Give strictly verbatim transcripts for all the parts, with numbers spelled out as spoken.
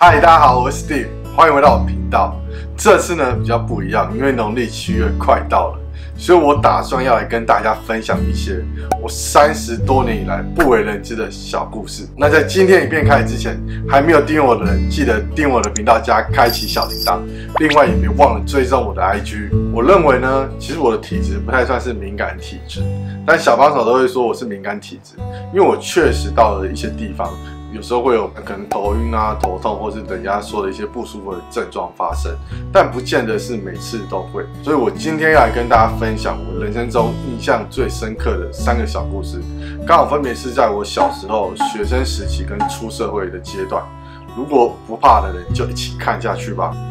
嗨，大家好，我是 Steve， 欢迎回到我频道。这次呢比较不一样，因为农历七月快到了，所以我打算要来跟大家分享一些我三十多年以来不为人知的小故事。那在今天影片开始之前，还没有订阅我的人，记得订阅我的频道加开启小铃铛。另外也别忘了追踪我的 I G。我认为呢，其实我的体质不太算是敏感体质，但小帮手都会说我是敏感体质，因为我确实到了一些地方。有时候会有可能头晕啊、头痛，或是人家说的一些不舒服的症状发生，但不见得是每次都会。所以我今天要来跟大家分享我人生中印象最深刻的三个小故事，刚好分别是在我小时候、学生时期跟出社会的阶段。如果不怕的人，就一起看下去吧。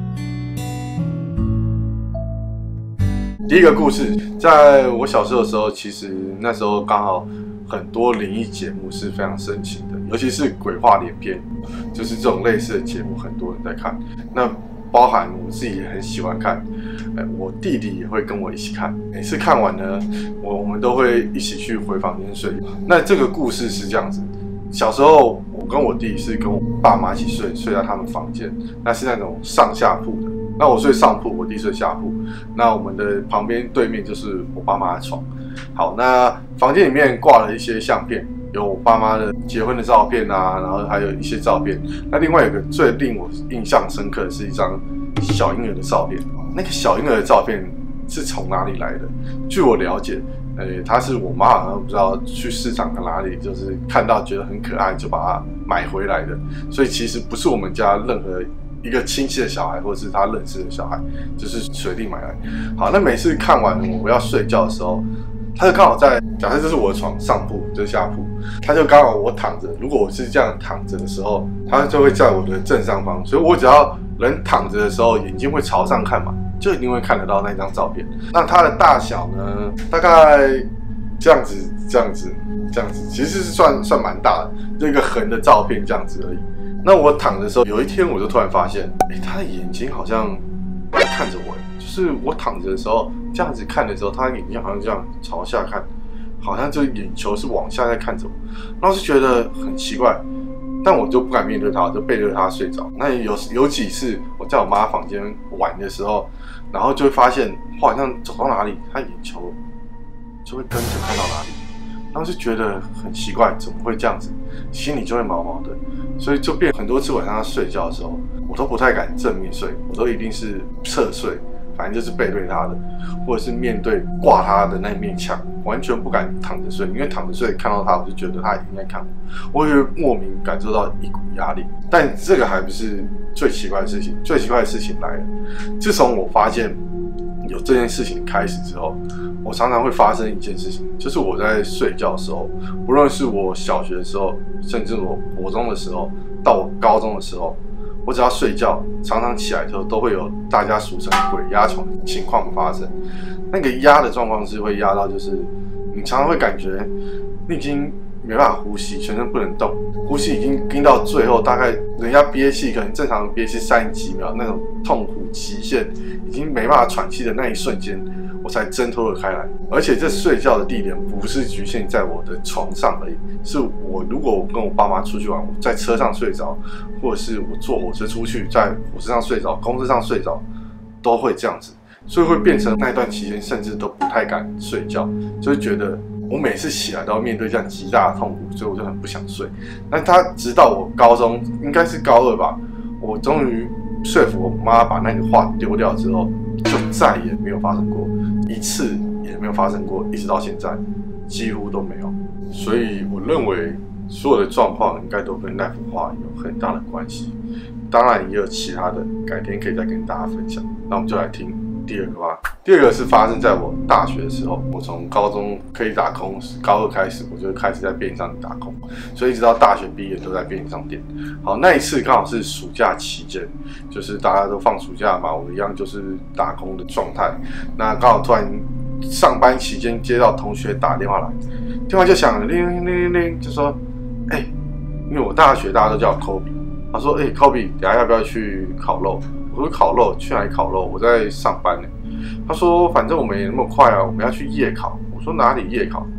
第一个故事，在我小时候的时候，其实那时候刚好很多灵异节目是非常盛行的，尤其是鬼话连篇，就是这种类似的节目，很多人在看。那包含我自己也很喜欢看，呃，我弟弟也会跟我一起看。每次看完呢，我我们都会一起去回房间睡。那这个故事是这样子：小时候我跟我弟是跟我爸妈一起睡，睡在他们房间，那是那种上下铺的。那我睡上铺，我弟睡下铺。那我们的旁边对面就是我爸妈的床。好，那房间里面挂了一些相片，有我爸妈的结婚的照片啊，然后还有一些照片。那另外有个最令我印象深刻的是一张小婴儿的照片。那个小婴儿的照片是从哪里来的？据我了解，呃，他是我妈好像不知道去市场在哪里，就是看到觉得很可爱，就把它买回来的。所以其实不是我们家任何一个亲戚的小孩，或者是他认识的小孩，就是随地买来。好，那每次看完我要睡觉的时候，他就刚好在，假设这是我的床上铺，就是下铺，他就刚好我躺着。如果我是这样躺着的时候，他就会在我的正上方，所以我只要人躺着的时候，眼睛会朝上看嘛，就一定会看得到那张照片。那它的大小呢，大概这样子、这样子、这样子，其实是算算蛮大的，就一个横的照片这样子而已。那我躺的时候，有一天我就突然发现，哎，他的眼睛好像在看着我，就是我躺着的时候这样子看的时候，他的眼睛好像这样朝下看，好像就眼球是往下在看着我，然后就觉得很奇怪，但我就不敢面对他，我就背对他睡着。那有有几次我在我妈房间玩的时候，然后就会发现我好像走到哪里，他眼球就会跟着看到哪里。然后就觉得很奇怪，怎么会这样子？心里就会毛毛的，所以就变很多次晚上睡觉的时候，我都不太敢正面睡，我都一定是侧睡，反正就是背对他的，或者是面对挂他的那面墙，完全不敢躺着睡，因为躺着睡看到他，我就觉得他一定在看我，我也会莫名感受到一股压力。但这个还不是最奇怪的事情，最奇怪的事情来了，自从我发现有这件事情开始之后，我常常会发生一件事情，就是我在睡觉的时候，不论是我小学的时候，甚至我国中的时候，到我高中的时候，我只要睡觉，常常起来之后都会有大家俗称鬼压床的情况发生。那个压的状况是会压到，就是你常常会感觉你已经没办法呼吸，全身不能动，呼吸已经盯到最后，大概人家憋气可能正常憋气三十几秒，那种痛苦极限，已经没办法喘气的那一瞬间，我才挣脱了开来。而且这睡觉的地点不是局限在我的床上而已，是我如果我跟我爸妈出去玩，我在车上睡着，或者是我坐火车出去，在火车上睡着，公车上睡着，都会这样子。所以会变成那段期间甚至都不太敢睡觉，就会觉得我每次起来都要面对这样极大的痛苦，所以我就很不想睡。但他直到我高中，应该是高二吧，我终于说服我妈把那个画丢掉之后，就再也没有发生过一次，也没有发生过，一直到现在几乎都没有。所以我认为所有的状况应该都跟那幅画有很大的关系。当然也有其他的，改天可以再跟大家分享。那我们就来听第二个吧。第二个是发生在我大学的时候，我从高中可以打工，高二开始我就开始在便利商店打工，所以一直到大学毕业都在便利商店。好，那一次刚好是暑假期间，就是大家都放暑假嘛，我一样就是打工的状态。那刚好突然上班期间接到同学打电话来，电话就响了，铃铃铃铃，就说，哎、欸，因为我大学大家都叫我 Kobe， 他说，哎、欸、，Kobe， 等一下要不要去烤肉？我说烤肉，去哪里烤肉？我在上班呢。他说反正我们也那么快啊，我们要去夜烤。我说哪里夜烤？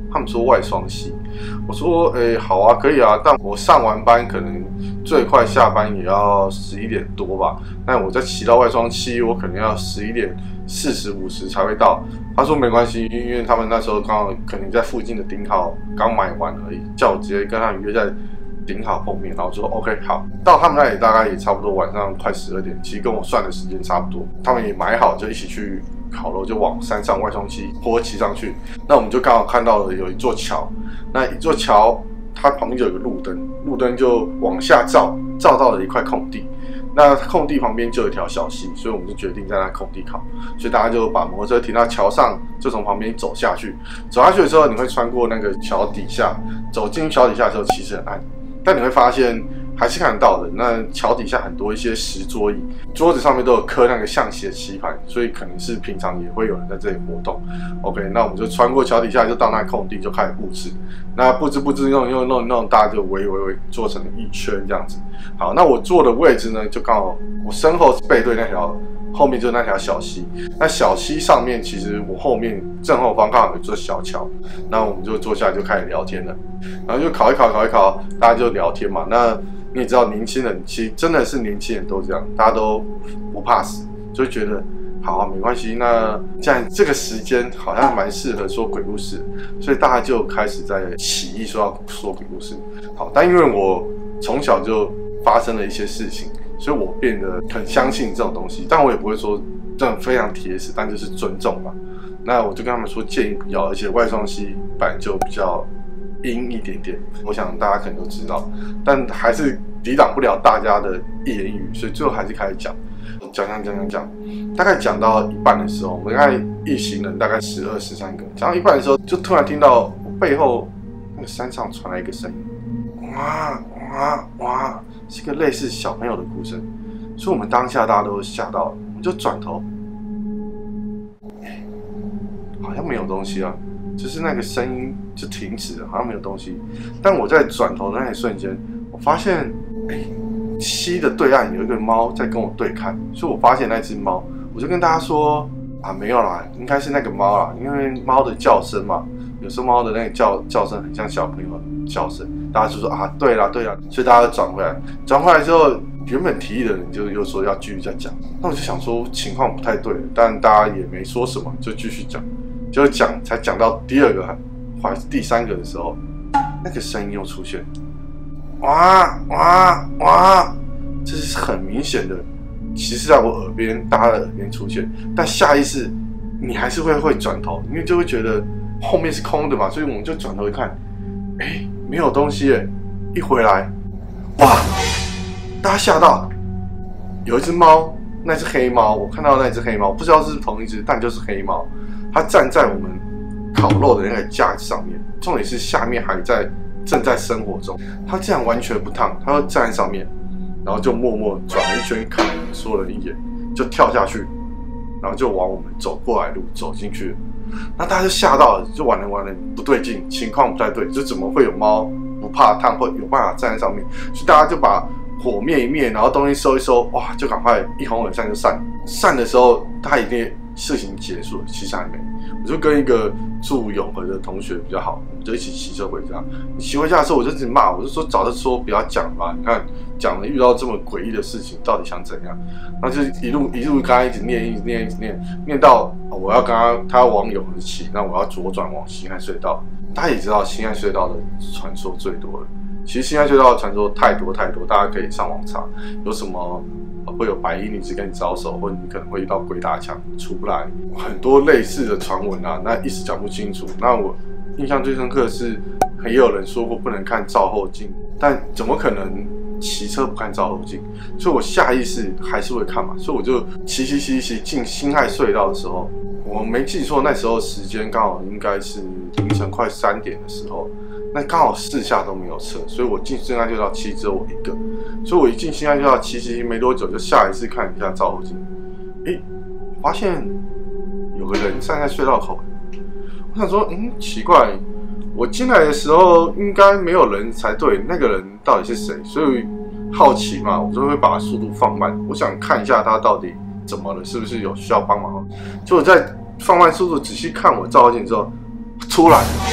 他们说外双溪，我说诶、欸、好啊，可以啊，但我上完班可能最快下班也要十一点多吧，那我再骑到外双溪，我可能要十一点四十五十才会到。他说没关系，因为他们那时候刚好可能在附近的顶好刚买完而已，叫我直接跟他们约在顶好碰面，然后说 OK 好，到他们那里大概也差不多晚上快十二点，其实跟我算的时间差不多，他们也买好就一起去烤肉，就往山上外双溪坡骑上去。那我们就刚好看到了有一座桥，那一座桥它旁边就有个路灯，路灯就往下照，照到了一块空地。那空地旁边就有一条小溪，所以我们就决定在那空地烤。所以大家就把摩托车停到桥上，就从旁边走下去。走下去的时候，你会穿过那个桥底下，走进桥底下的时候其实很暗，但你会发现还是看得到的。那桥底下很多一些石桌椅，桌子上面都有刻那个象棋的棋盘，所以可能是平常也会有人在这里活动。OK， 那我们就穿过桥底下，就到那空地就开始布置。那布置布置弄弄弄弄，大家就围围围做成一圈这样子。好，那我坐的位置呢，就刚好我身后是背对那条，后面就是那条小溪。那小溪上面其实我后面正后方刚好有座小桥，那我们就坐下来就开始聊天了。然后就烤一烤烤一烤，大家就聊天嘛。那你也知道，年轻人其实真的是年轻人都这样，大家都不怕死，就觉得好啊，没关系。那这样这个时间好像蛮适合说鬼故事，所以大家就开始在起义说要说鬼故事。好，但因为我从小就发生了一些事情，所以我变得很相信这种东西，但我也不会说真的非常铁死，但就是尊重嘛。那我就跟他们说建议不要，而且外双溪本来就比较阴一点点，我想大家可能都知道，但还是抵挡不了大家的一言一语，所以最后还是开始讲，讲讲讲讲讲，大概讲到一半的时候，我们大概一行人大概十二十三个，讲到一半的时候，就突然听到我背后那个山上传来一个声音，哇哇哇，是一个类似小朋友的哭声，所以我们当下大家都吓到了，我们就转头，好像没有东西啊。就是那个声音就停止了，好像没有东西。但我在转头的那一瞬间，我发现，哎，溪的对岸有一个猫在跟我对看，所以我发现那只猫，我就跟大家说啊，没有啦，应该是那个猫啦，因为猫的叫声嘛，有时候猫的那个叫叫声很像小朋友的叫声，大家就说啊，对啦对啦，所以大家就转回来，转回来之后，原本提议的人就又说要继续再讲，那我就想说情况不太对了，但大家也没说什么，就继续讲。就讲才讲到第二个还是第三个的时候，那个声音又出现，哇哇哇，这是很明显的，其实在我耳边，大家的耳边出现，但下意识你还是会会转头，因为就会觉得后面是空的嘛，所以我们就转头一看，哎，没有东西耶，一回来，哇，大家吓到，有一只猫，那只黑猫，我看到那只黑猫，不知道是不是同一只，但就是黑猫。它站在我们烤肉的那个架子上面，重点是下面还在正在生火中。它竟然完全不烫，它就站在上面，然后就默默转了一圈看所有人一眼，就跳下去，然后就往我们走过来路走进去。那大家就吓到了，就完了完了，不对劲，情况不太对，就怎么会有猫不怕烫，会有办法站在上面？所以大家就把火灭一灭，然后东西收一收，哇，就赶快一哄而散就散。散的时候，大家一定事情结束了，其实还没。我就跟一个住永和的同学比较好，我们就一起骑车回家。骑回家的时候，我就一直骂，我就说早就说不要讲吧，你看讲了遇到这么诡异的事情，到底想怎样？然后就一路一路跟他一直念，一直念，一直念，念到我要跟他，他要往永和骑，那我要左转往辛亥隧道。大家也知道辛亥隧道的传说最多了。其实辛亥隧道的传说太多太多，大家可以上网查，有什么会有白衣女子跟你招手，或者你可能会遇到鬼打墙出不来，很多类似的传闻啊，那一时讲不清楚。那我印象最深刻的是，也有人说过不能看照后镜，但怎么可能骑车不看照后镜？所以我下意识还是会看嘛，所以我就骑骑骑骑进辛亥隧道的时候，我没记错，那时候时间刚好应该是凌晨快三点的时候。那刚好四下都没有车，所以我进辛亥隧道骑只有我一个，所以我一进辛亥隧道骑骑骑没多久，就下一次看一下照后镜，诶，发现有个人站在隧道口，我想说，嗯，奇怪，我进来的时候应该没有人才对，那个人到底是谁？所以好奇嘛，我就会把速度放慢，我想看一下他到底怎么了，是不是有需要帮忙？结果在放慢速度仔细看我照后镜之后，突然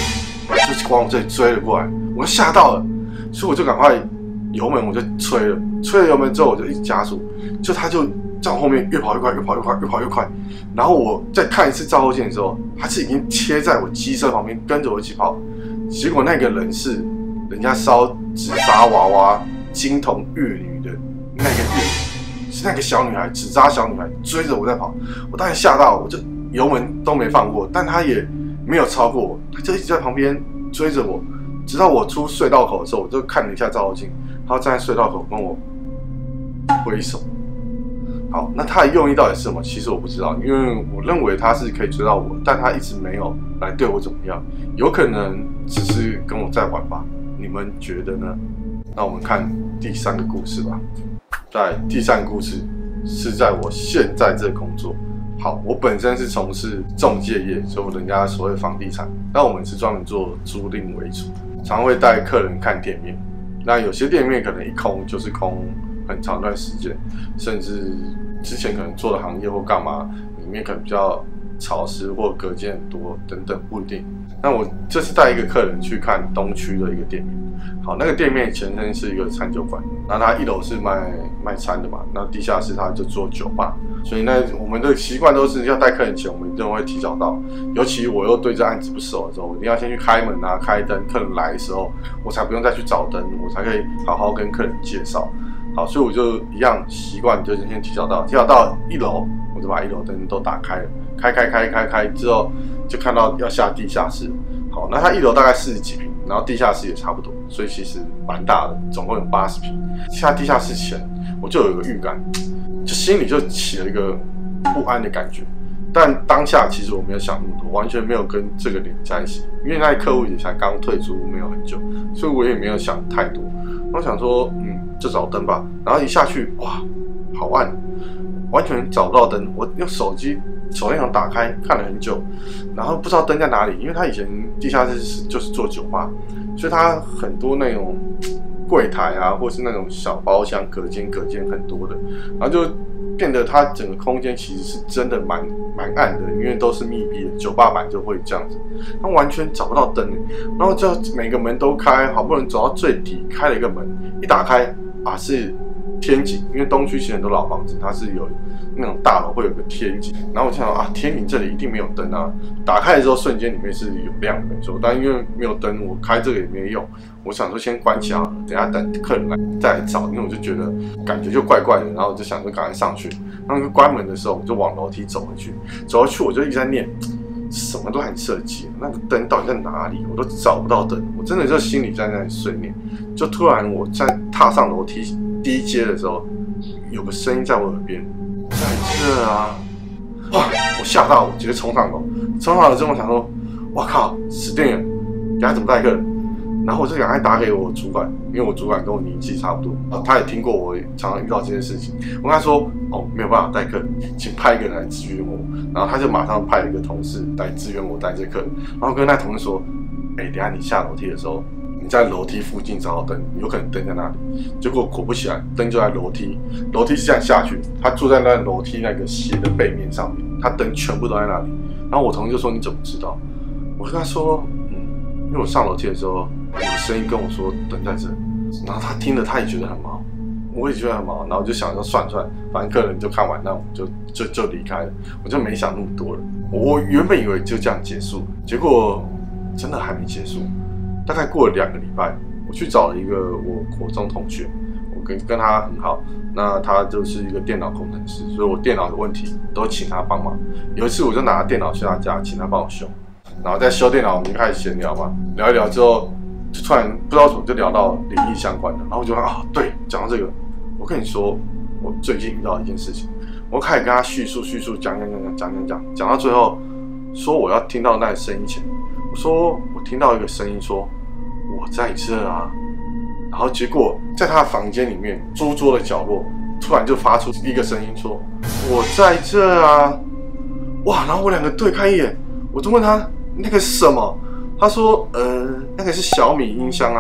就往我这里追了过来，我吓到了，所以我就赶快油门我就吹了，吹了油门之后我就一直加速，就他就在我后面越跑越快，越跑越快，越跑越快。然后我再看一次照后镜的时候，他是已经贴在我机车旁边跟着我一起跑。结果那个人是人家烧纸扎娃娃金童玉女的那个玉女，是那个小女孩，纸扎小女孩追着我在跑。我当然吓到，我就油门都没放过，但他也没有超过我，他就一直在旁边追着我，直到我出隧道口的时候，我就看了一下照后镜，他站在隧道口跟我挥手。好，那他的用意到底是什么？其实我不知道，因为我认为他是可以追到我，但他一直没有来对我怎么样，有可能只是跟我在玩吧。你们觉得呢？那我们看第三个故事吧。在第三个故事是在我现在这个工作。好，我本身是从事仲介业，就人家所谓房地产，但我们是专门做租赁为主，常会带客人看店面。那有些店面可能一空就是空很长一段时间，甚至之前可能做的行业或干嘛，里面可能比较潮湿或隔间很多等等，不一定。那我这次带一个客人去看东区的一个店面，好，那个店面前身是一个餐酒馆，那它一楼是卖卖餐的嘛，那地下室它就做酒吧，所以呢，我们的习惯都是要带客人前，我们一定会提早到，尤其我又对这案子不熟的时候，我一定要先去开门啊、开灯，客人来的时候，我才不用再去找灯，我才可以好好跟客人介绍。好，所以我就一样习惯，就是先提早到，提早到一楼，我就把一楼灯都打开了，开开开开开之后，就看到要下地下室。好，那它一楼大概四十几坪，然后地下室也差不多，所以其实蛮大的，总共有八十坪。下地下室前，我就有一个预感，就心里就起了一个不安的感觉。但当下其实我没有想那么多，完全没有跟这个人在一起，因为那客户也才刚退租没有很久，所以我也没有想太多。我想说，嗯，就找灯吧。然后一下去，哇，好暗，完全找不到灯。我用手机手电筒打开看了很久，然后不知道灯在哪里，因为他以前地下室就是做酒吧，所以他很多那种柜台啊，或是那种小包厢，隔间隔间很多的，然后就变得它整个空间其实是真的蛮蛮暗的，因为都是密闭的，酒吧版就会这样子，它完全找不到灯，然后就每个门都开，好不容易走到最底，开了一个门，一打开啊是天井，因为东区其实很多老房子它是有那种大楼会有个天井，然后我就想啊天井这里一定没有灯啊，打开的时候瞬间里面是有亮的没错，但因为没有灯，我开这个也没有用，我想说先关起来，等一下等客人来再来找，因为我就觉得感觉就怪怪的，然后我就想说赶快上去，然后关门的时候我就往楼梯走回去，走回去我就一直在念什么乱设计，那个灯到底在哪里，我都找不到灯，我真的就心里在那里碎念，就突然我在踏上楼梯第一阶的时候，有个声音在我耳边，在这啊！哇！我吓到，我直接冲上楼，冲上楼之后我想说，哇靠，死定了，等下怎么带客人？然后我就赶快打给我主管，因为我主管跟我年纪差不多，呃、他也听过我常常遇到这件事情。我跟他说，哦，没有办法带客人，请派一个人来支援我。然后他就马上派了一个同事来支援我带这客人。然后跟那同事说，哎，等一下你下楼梯的时候，你在楼梯附近找到灯，有可能灯在那里。结果果不其然，灯就在楼梯，楼梯是这样下去，他坐在那楼梯那个斜的背面上面，他灯全部都在那里。然后我同事就说，你怎么知道？我跟他说，嗯，因为我上楼梯的时候。有声音跟我说灯在这，然后他听了他也觉得很毛，我也觉得很毛，然后我就想说算算，反正客人就看完，那我们就就就离开了，我就没想那么多了。我原本以为就这样结束，结果真的还没结束。大概过了两个礼拜，我去找了一个我国中同学，我跟跟他很好，那他就是一个电脑工程师，所以我电脑有问题都请他帮忙。有一次我就拿电脑去他家，请他帮我修，然后在修电脑，我们就开始闲聊嘛，聊一聊之后。就突然不知道怎么就聊到灵异相关的，然后我就说啊，对，讲到这个，我跟你说，我最近遇到一件事情，我开始跟他叙述叙述讲讲讲讲讲讲讲，讲到最后，说我要听到那个声音前，我说我听到一个声音说我在这啊，然后结果在他的房间里面书桌的角落，突然就发出一个声音说我在这啊，哇，然后我两个对看一眼，我就问他那个是什么？他说：“呃，那个是小米音箱啊。”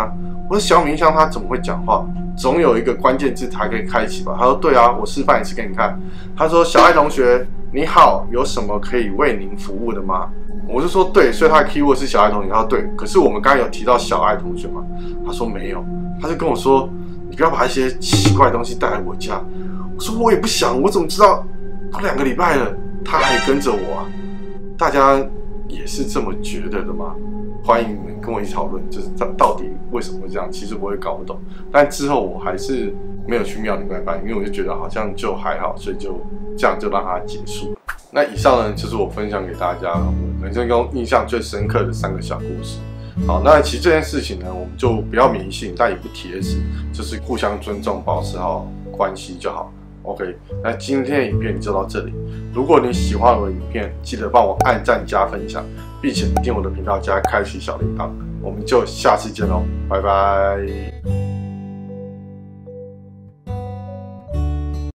我说小米音箱它怎么会讲话？总有一个关键字它可以开启吧？他说对啊，我示范一次给你看。他说小爱同学你好，有什么可以为您服务的吗？我就说对，所以他的 keyword 是小爱同学。他说对，可是我们刚才有提到小爱同学吗？他说没有，他就跟我说你不要把一些奇怪的东西带来我家。我说我也不想，我怎么知道？都两个礼拜了，他还跟着我啊！大家也是这么觉得的吗？欢迎你们跟我一起讨论，就是他到底为什么会这样？其实我也搞不懂。但之后我还是没有去庙里拜拜，因为我就觉得好像就还好，所以就这样就让它结束了。那以上呢，就是我分享给大家我人生中印象最深刻的三个小故事。好，那其实这件事情呢，我们就不要迷信，但也不铁死，就是互相尊重，保持好关系就好。OK， 那今天的影片就到这里。如果你喜欢我的影片，记得帮我按赞加分享，并且订阅我的频道加开启小铃铛。我们就下次见喽，拜拜。